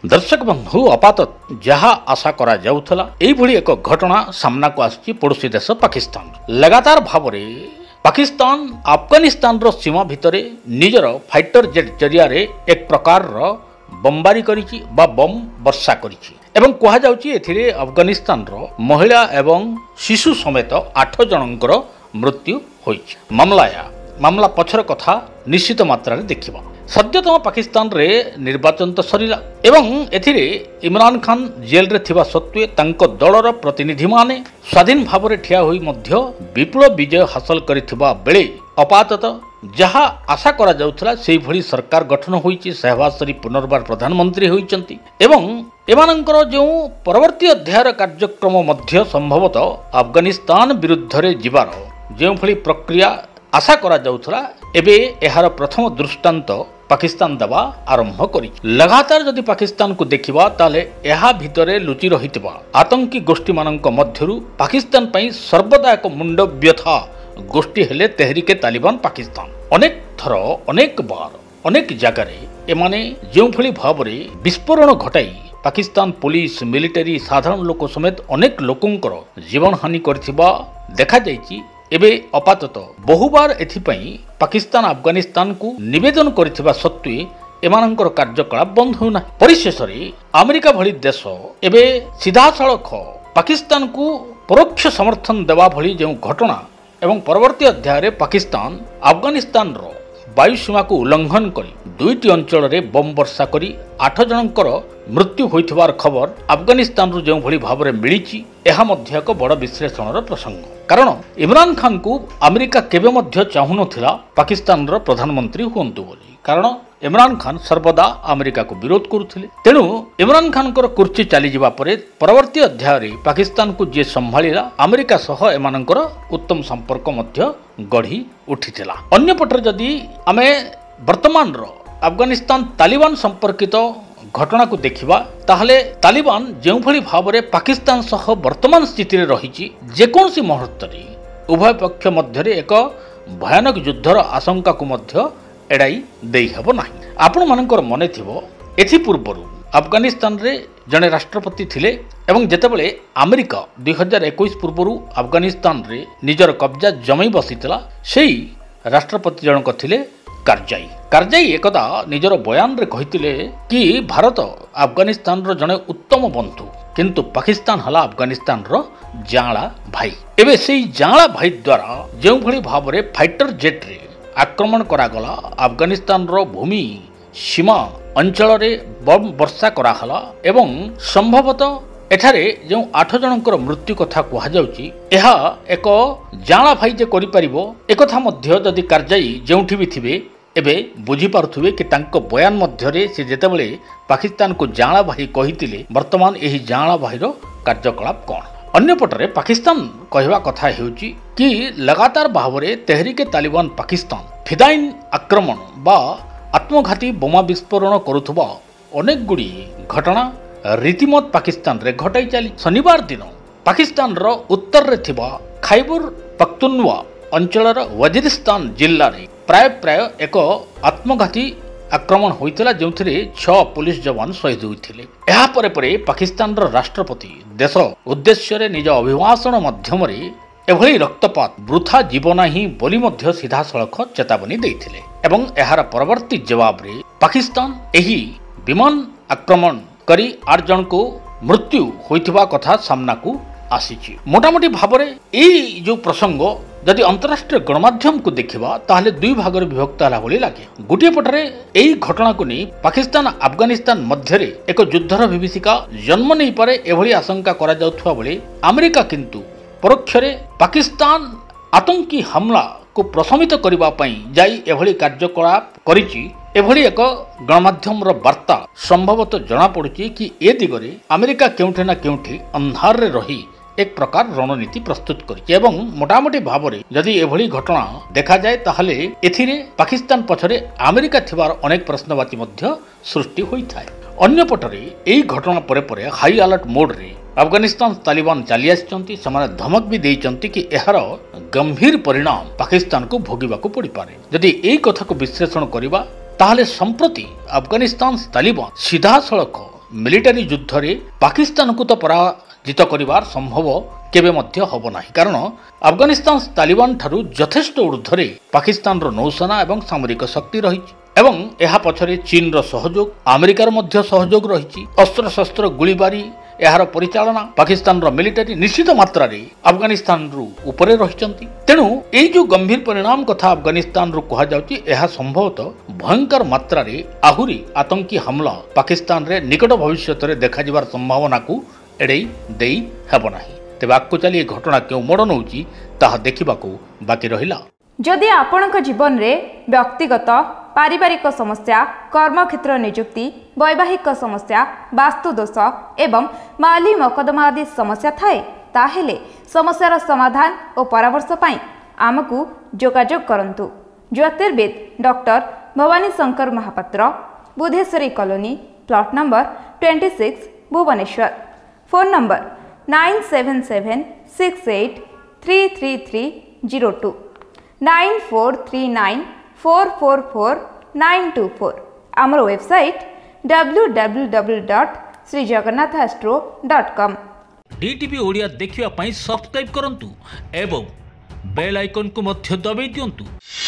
दर्शक बंधु अपात जहा आशा करा जाउथला एभली एक घटना सामना को आछि पड़ोसी देश पाकिस्तान। लगातार भाव पाकिस्तान अफगानिस्तान रो सीमा भितरे निजर फाइटर जेट जरिया एक प्रकार बमबारी करिछि बा बम वर्षा करिछि एवं कहा जाउछि एथिरे अफगानिस्तान रो महिला एवं शिशु समेत 8 जनंकर मृत्यु होइछि। मामला पछर कथा निश्चित मात्रा रे देखिबा। सद्यतम पाकिस्तान रे निर्वाचन तो सरिला एवं एथिरे इमरान खान जेल रे थिबा सत्वे तांको दलर प्रतिनिधि माने स्वाधीन भाव रे ठिया होई मध्य विपुल विजय हासिल करिथिबा बेले अपातत जहा आशा करा जाउथला सेही भली सरकार गठन होईछि। शहबाज शरीफ पुनर्बार प्रधानमंत्री होईचंती एवं एमानंकर जो परवर्ती अध्यायर कार्यक्रम मध्य संभवतः अफगानिस्तान विरुद्ध रे जिबार जो भली प्रक्रिया आशा करा जाउथला एबे एहार प्रथम दृष्टांत पाकिस्तान दबा आरंभ करी। लगातार जदि पाकिस्तान को देखिबा ताले एहा भितरे लुचि रहितबा आतंकी गोष्ठी मानक मध्यरु पाकिस्तान पई सर्वदा एक मुंड व्यथा गोष्ठी हेले तेहरीके तालिबान पाकिस्तान। अनेक थर अनेक बार अनेक जगह एमाने जो भली भावरे विस्फोरण घटाई पाकिस्तान पुलिस मिलिटरी साधारण लोक समेत अनेक लोकंकर जीवन हानि करथिबा देखा जायछि। एबे अपातत बहुबार एथिपाई पाकिस्तान अफगानिस्तान को निवेदन करथिबा सत्वे एमानंकर कार्यकलाप बंद होना। परिशेष अमेरिका भली देश एबे सीधा सड़क पाकिस्तान को परोक्ष समर्थन देवा भली जो घटना एवं परवर्ती अध्याय पाकिस्तान अफगानिस्तान रो वायुसीमा को उल्लंघन करी दुईटी अंचल रे बम वर्षा करी 8 जनंकर मृत्यु होइथिबार खबर अफगानिस्तान रो जो भली भाव रे मिलिछि एहा मध्य एक बड़ विश्लेषणर प्रसंग। कारण इमरान खान को अमेरिका केबे मध्य चाहु नथिला पाकिस्तान रो प्रधानमंत्री हुंतु बोली। कारण इमरान खान सर्वदा अमेरिका को विरोध करुथिले। तेणु इमरान खान को कुर्ची चली जिबा परे परवर्ती अध्याय रे पाकिस्तान को जे संभाळिला अमेरिका सह एमानंकर उत्तम संपर्क मध्य गढ़ी उठिथिला। अन्य पटर जदि आमे वर्तमान रो अफगानिस्तान तालिबान संपर्कित घटना को देखिबा ताहले तालिबान जो भली भाव रे पाकिस्तान सह वर्तमान स्थिति रे रहिछि जेकोनसी मुहूर्त रे उभय पक्ष मध्य एक भयानक युद्धर आशंका को मध्य एड़ाई देई हबो नाही। आपण मानकर मने थिबो एथि पूर्वरु अफगानिस्तान रे जने राष्ट्रपति थिले एवं जेतेबेले अमेरिका 2021 पूर्वरु अफगानिस्तान रे निजर कब्जा जमै बसितला सेही राष्ट्रपति जनक थिले कारजाई एकदा निजर बयान रे कहितिले कि भारत अफगानिस्तान रो जने उत्तम बंधु किंतु पाकिस्तान हला अफगानिस्तान रो जांला भाई। एबे सेही जांला भाई द्वारा जेउ भली भाव रे फाइटर जेट रे आक्रमण करागला अफगानिस्तान रो भूमि सीमा अंचल रे बम वर्षा कराहला एवं संभवतः एठारे जो 8 जनकर मृत्यु कथा कहा जाउची एहा एक जांला भाई जे करि परिबो एकथा मध्य जदि कारजाई जेउठी भी थिबे एबे बुझी पारुथुबे कि तांको बयान मध्य रे से जेतेबेले पाकिस्तान को जांला भाई कहितिले वर्तमान एही जांला भाईरो कार्यकलाप कोन। अन्य पटरे पाकिस्तान कहवा कथा हेउची कि लगातार भावरे तेहरीके तालिबान पाकिस्तान फिदाइन आक्रमण बा आत्मघाती बोमा विस्फोरण करुथबा अनेक गुडी घटना रीतिमत पाकिस्तान रे घटाई चली। शनिवार दिन पाकिस्तान रो उत्तर रे थिबा खैबर पख्तूनवा अंचलर वजीरिस्तान जिल्ला रे प्राय एक आत्मघाती आक्रमण होइतला जोंथिरे 6 पुलिस जवान शहीद होइथिले। एहा परे परे पाकिस्तान रो राष्ट्रपति देश उद्देश्य रे निज अभिभाषण माध्यम रे एभली रक्तपात वृथा जीवन ही बोली मध्य सीधा सड़क चेतावनी देइथिले एवं एहार परवर्ती जवाब रे पाकिस्तान एही विमान आक्रमण करी 8 जन को मृत्यु होइथिबा कथा सामना को आसीछि। मोटामोटी भावरे एई जो प्रसंग जदि अंतरराष्ट्रीय गणमाध्यम को देखिबा ताहले दुई भागरे विभक्त हला भली लागे। गोटे पटरे एई घटना को नहीं पाकिस्तान अफगानिस्तान मध्य रे एक युद्धर विभीषिका जन्म नहीं पारे एभली आशंका करा जाउथवा बेले अमेरिका किंतु परोक्ष रे पाकिस्तान आतंकी हमला को प्रशमित करबा पई जाई एभली कार्यकलाप करिछि। एभली एक गणमाध्यम रो वार्ता संभवतः जना पड़ुछि कि ए दिगरे अमेरिका केउठे ना केउठे अंधार रे रही एक प्रकार रणनीति प्रस्तुत करिछि एवं मोटामोटी भावरे जदि एभली घटना देखा जाए ताहले एथिरे पाकिस्तान पछरे अमेरिका थिबार अनेक प्रश्नवाची मध्य सृष्टि होइथाय। अन्य पटरे एई घटना परे परे हाई अलर्ट मोड रे अफगानिस्तान तालिबान चली आछंती समाने धमक भी देइचंती कि एहार गंभीर परिणाम पाकिस्तान को भोगिबाको पड़ी पारे। जदि एई कथा को विश्लेषण करिबा ताहले संप्रति अफगानिस्तान तालिबान सीधा सड़क मिलिटारी युद्ध रे पाकिस्तान को तो पराजित करिवार संभव केबे मध्य हब नाही कारण अफगानिस्तान तालिबान ठारू यथेष्ट ऊर्ध्वरे पाकिस्तान रो नौसेना एवं सामरिक शक्ति रही एवं एहा पछरे चीन रो सहयोग अमेरिकार मध्य सहयोग रही अस्त्र शस्त्र गुलीबारी यार परिचालना पाकिस्तान रो मिलिटारी निश्चित मात्रा रे अफगानिस्तान रु उपरे रहिचंती तेणु एई जो गंभीर परिणाम कथा अफगानिस्तान रु कहा जाउची एहा संभवतः भयंकर मात्रा रे आहुरी आतंकी हमला पाकिस्तान रे निकट भविष्य रे देखा जिवार संभावना को एड़े देई हेबो नाही तेबे आकु चली ए घटना केउ मोड़ नउची ताहा देखिबाकू बाकी रहिला। जदि आपणक जीवन रे व्यक्तिगत पारिवारिक समस्या कर्मक्षेत्र नियुक्ति वैवाहिक समस्या वास्तुदोष एवं माली मकदमा आदि समस्या थाए ताहेले समस्यार समाधान और परामर्श पाई आमकु जोगाजोग करंतु। ज्योतिर्विद doctor Bhabani Shankar Mahapatra, Budheswari colony, plot number 26, Bhubaneswar. Phone number 9776833302 9439444924। आमर वेबसाइट www.srijagannathastro.com। डीटीवी ओडिया देखिवा पई सब्सक्राइब करंतु एवं बेल आइकन को मध्य दबाई दियंतु।